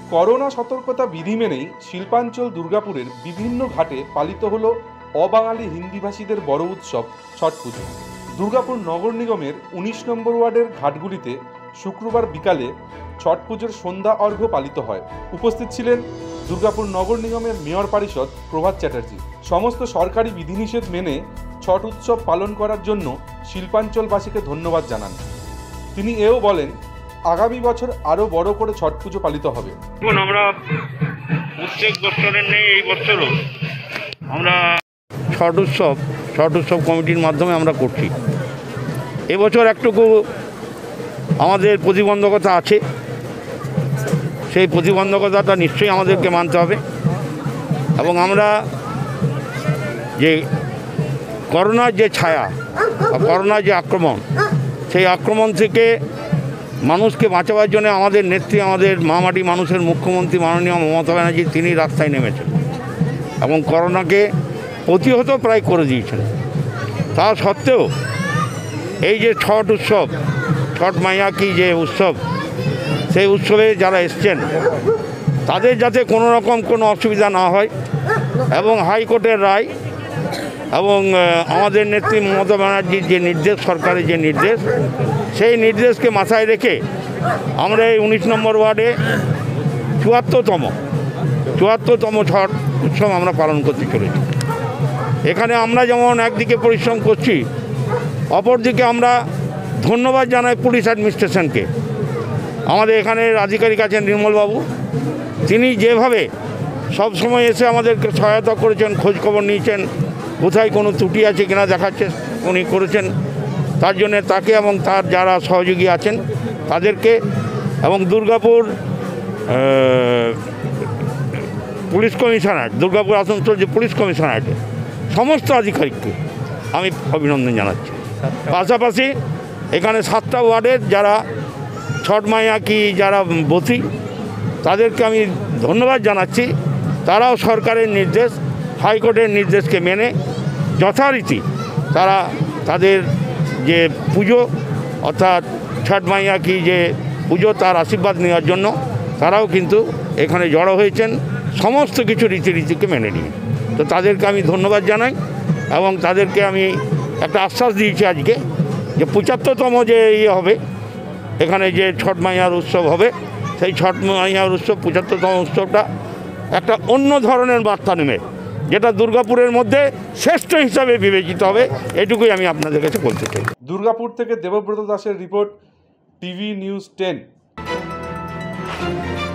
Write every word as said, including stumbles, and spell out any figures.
Corona সতর্কতা বিধি মেনেই শিল্পাঞ্চল দুর্গাপুরের বিভিন্ন ঘাটে পালিত হলো অবাঙালি হিন্দিভাষীদের বড় উৎসব ছট পুজো। দুর্গাপুর নগর নিগমের উনিশ নম্বর ওয়ার্ডের ঘাটগুলিতে শুক্রবার বিকালে ছট পুজোর সন্ধ্যা অর্ঘ্য পালিত হয়। উপস্থিত ছিলেন দুর্গাপুর নগর নিগমের মেয়র পরিষদ প্রভাত চ্যাটার্জি। সমস্ত সরকারি বিধিনিষেধ মেনে ছট উৎসব পালন করার জন্য শিল্পাঞ্চলবাসীকে ধন্যবাদ জানান। তিনি এও বলেন, আগামী বছর আরও বড় করে ছট পুজো পালিত হবে। এখন আমরা প্রত্যেক বছরের নেই, এই বছরও আমরা ছট উৎসব ছট উৎসব কমিটির মাধ্যমে আমরা করছি। এবছর একটুকু আমাদের প্রতিবন্ধকতা আছে, সেই প্রতিবন্ধকতাটা নিশ্চয়ই আমাদেরকে মানতে হবে এবং আমরা যে করোনার যে ছায়া বা করোনার যে আক্রমণ, সেই আক্রমণ থেকে মানুষকে বাঁচাবার জন্য আমাদের নেত্রী, আমাদের মামাটি মানুষের মুখ্যমন্ত্রী মাননীয় মমতা ব্যানার্জি তিনি রাস্তায় নেমেছেন এবং করোনাকে প্রতিহত প্রায় করে দিয়েছেন। তা সত্ত্বেও এই যে ছট উৎসব, ছট মাইয়া কি যে উৎসব, সেই উৎসবে যারা এসছেন তাদের যাতে কোনো রকম কোনো অসুবিধা না হয় এবং হাইকোর্টের রায় এবং আমাদের নেত্রী মমতা ব্যানার্জির যে নির্দেশ, সরকারের যে নির্দেশ, সেই নির্দেশকে মাথায় রেখে আমরা এই উনিশ নম্বর ওয়ার্ডে চুয়াত্তরতম চুয়াত্তরতম ছট উৎসব আমরা পালন করতে চলেছি। এখানে আমরা যেমন একদিকে পরিশ্রম করছি, অপরদিকে আমরা ধন্যবাদ জানাই পুলিশ অ্যাডমিনিস্ট্রেশনকে। আমাদের এখানের আধিকারিক আছেন নির্মলবাবু, তিনি যেভাবে সব সময় এসে আমাদেরকে সহায়তা করেছেন, খোঁজখবর নিয়েছেন, কোথায় কোনো ত্রুটি আছে কিনা দেখাচ্ছে উনি করেছেন। তার জন্যে তাকে এবং তার যারা সহযোগী আছেন তাদেরকে এবং দুর্গাপুর পুলিশ কমিশনার, দুর্গাপুর আসানসোল যে পুলিশ কমিশনারকে, সমস্ত আধিকারিককে আমি অভিনন্দন জানাচ্ছি। পাশাপাশি এখানে সাতটা ওয়ার্ডের যারা ছট মাইয়া কি যারা বসি তাদেরকে আমি ধন্যবাদ জানাচ্ছি। তারাও সরকারের নির্দেশ, হাইকোর্টের নির্দেশকে মেনে যথারীতি তারা তাদের যে পুজো অর্থাৎ ছট মাইয়া কি যে পুজো তার আশীর্বাদ নেওয়ার জন্য তারাও কিন্তু এখানে জড়ো হয়েছেন সমস্ত কিছু রীতিনীতিকে মেনে নিয়ে। তো তাদেরকে আমি ধন্যবাদ জানাই এবং তাদেরকে আমি একটা আশ্বাস দিয়েছি আজকে যে পঁচাত্তরতম যে ইয়ে হবে এখানে যে ছট মাইয়ার উৎসব হবে, সেই ছট মাইয়ার উৎসব পঁচাত্তরতম উৎসবটা একটা অন্য ধরনের বার্তা নেবে, যেটা দুর্গাপুরের মধ্যে শ্রেষ্ঠ হিসাবে বিবেচিত হবে। এটুকুই আমি আপনাদের কাছে বলতে চাই। দুর্গাপুর থেকে দেবব্রত দাসের রিপোর্ট, টিভি নিউজ টেন।